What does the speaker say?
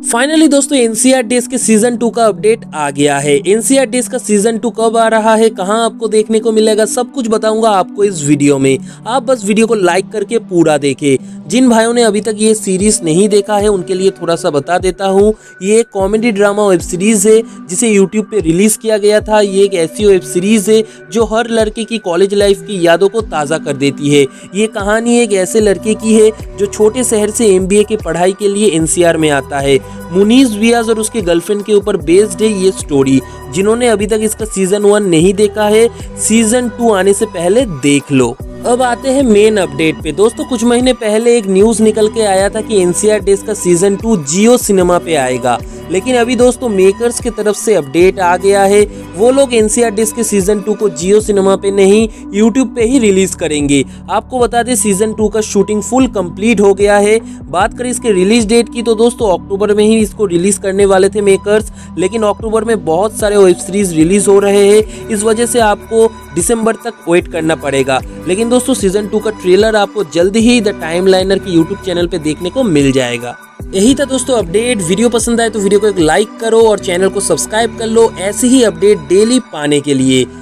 Finally दोस्तों NCR days के season 2 का अपडेट आ गया है। एनसीआर डेज का सीजन 2 कब आ रहा है, कहां आपको देखने को मिलेगा, सब कुछ बताऊंगा आपको इस वीडियो में। आप बस वीडियो को लाइक करके पूरा देखें। जिन भाइयों ने अभी तक ये सीरीज नहीं देखा है उनके लिए थोड़ा सा बता देता हूँ। ये एक कॉमेडी ड्रामा वेब सीरीज है जिसे यूट्यूब पे रिलीज किया गया था। ये एक ऐसी वेब सीरीज है जो हर लड़के की कॉलेज लाइफ की यादों को ताज़ा कर देती है। ये कहानी एक ऐसे लड़के की है जो छोटे शहर से एमबीए की पढ़ाई के लिए एनसीआर में आता है। मुनीज वियाज और उसके गर्लफ्रेंड के ऊपर बेस्ड है ये स्टोरी। जिन्होंने अभी तक इसका सीजन 1 नहीं देखा है, सीजन 2 आने से पहले देख लो। अब आते हैं मेन अपडेट पे। दोस्तों कुछ महीने पहले एक न्यूज निकल के आया था कि एनसीआर डेज का सीजन 2 जियो सिनेमा पे आएगा, लेकिन अभी दोस्तों मेकर्स की तरफ से अपडेट आ गया है। वो लोग एनसीआर डेज के सीजन 2 को जियो सिनेमा पे नहीं यूट्यूब पे ही रिलीज करेंगे। आपको बता दें सीजन 2 का शूटिंग फुल कंप्लीट हो गया है। बात करें इसके रिलीज डेट की तो दोस्तों अक्टूबर में ही इसको रिलीज करने वाले थे मेकर्स, लेकिन अक्टूबर में बहुत सारे वेब सीरीज रिलीज हो रहे हैं, इस वजह से आपको दिसंबर तक वेट करना पड़ेगा। लेकिन दोस्तों सीजन 2 का ट्रेलर आपको जल्द ही द टाइमलाइनर के यूट्यूब चैनल पे देखने को मिल जाएगा। यही था दोस्तों अपडेट। वीडियो पसंद आए तो वीडियो को एक लाइक करो और चैनल को सब्सक्राइब कर लो ऐसे ही अपडेट डेली पाने के लिए।